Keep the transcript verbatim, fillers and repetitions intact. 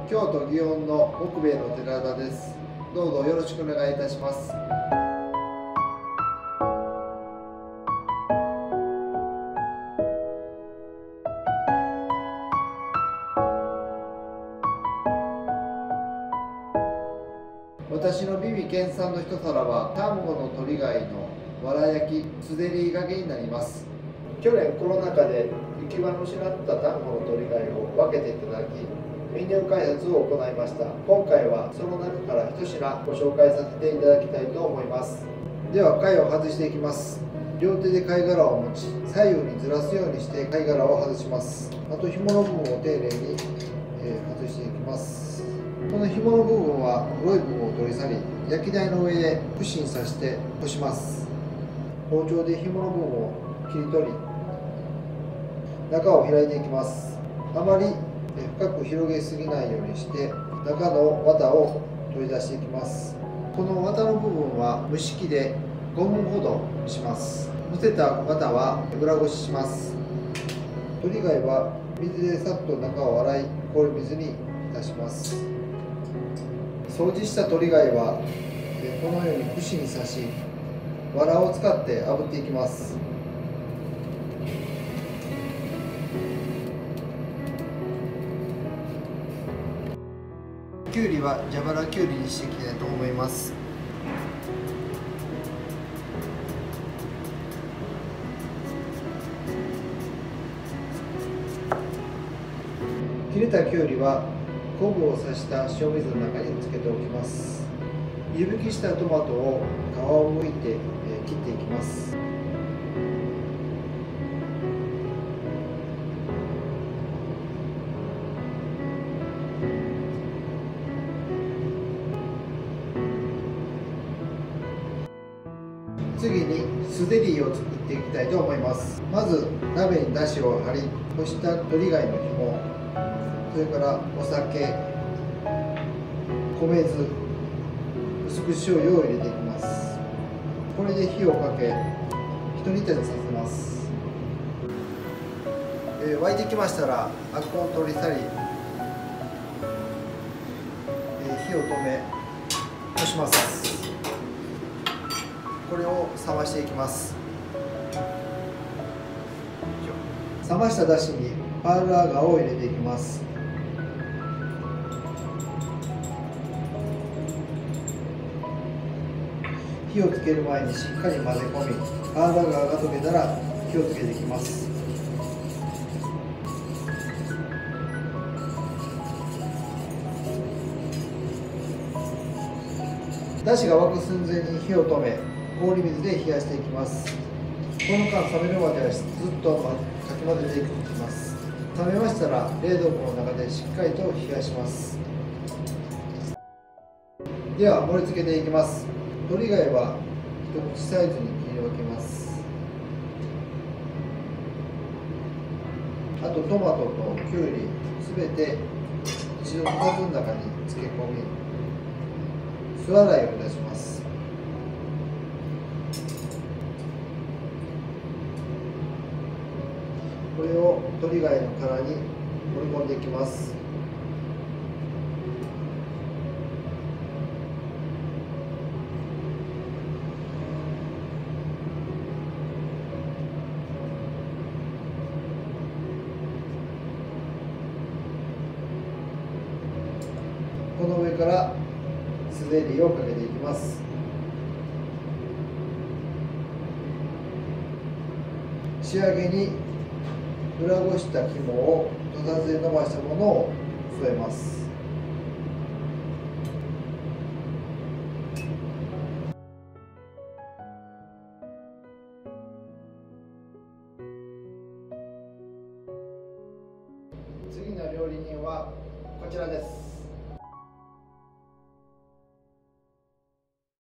京都祇園の木兵衛の寺田です。どうぞよろしくお願いいたします。私の美味県産の一皿は丹後の鳥貝のわら焼きすでりがけになります。去年コロナ禍で行き場の失った丹後の鳥貝を分けていただきメニュー開発を行いました。今回はその中から一品ご紹介させていただきたいと思います。では貝を外していきます。両手で貝殻を持ち左右にずらすようにして貝殻を外します。あと紐の部分を丁寧に、えー、外していきます。この紐の部分は黒い部分を取り去り焼き台の上で串に刺して干します。包丁で紐の部分を切り取り中を開いていきます。あまり深く広げすぎないようにして中の綿を取り出していきます。この綿の部分は蒸し器でごふんほど蒸します。蒸せた綿は裏ごしします。鳥貝は水でさっと中を洗い氷水に浸します。掃除した鳥貝はこのように串に刺し藁を使って炙っていきます。きゅうりは蛇腹きゅうりにしていきたいと思います。切れたきゅうりは昆布を刺した塩水の中につけておきます。湯引きしたトマトを皮を剥いて切っていきます。次にすでりを作っていきたいと思います。まず鍋にだしを張り干した鳥貝の紐、それからお酒、米酢、薄口醤油を入れていきます。これで火をかけひと煮立ちさせます。えー、沸いてきましたらアクを取り去り、えー、火を止め干します。これを冷ましていきます。冷ましただしにパールアガーを入れていきます。火をつける前にしっかり混ぜ込み、パールアガーが溶けたら火をつけていきます。だしが沸く寸前に火を止め氷水で冷やしていきます。この間冷めるまではずっとかき混ぜていきます。冷めましたら冷凍庫の中でしっかりと冷やします。では盛り付けていきます。鳥貝は一口サイズに切り分けます。あとトマトときゅうりすべて一度おかずの中に漬け込み酢洗いをいたします。これを鳥貝の殻に盛り込んでいきます。この上からすでりをかけていきます。仕上げに裏ごした肝を土佐酢で伸ばしたものを添えます。次の料理人はこちらです。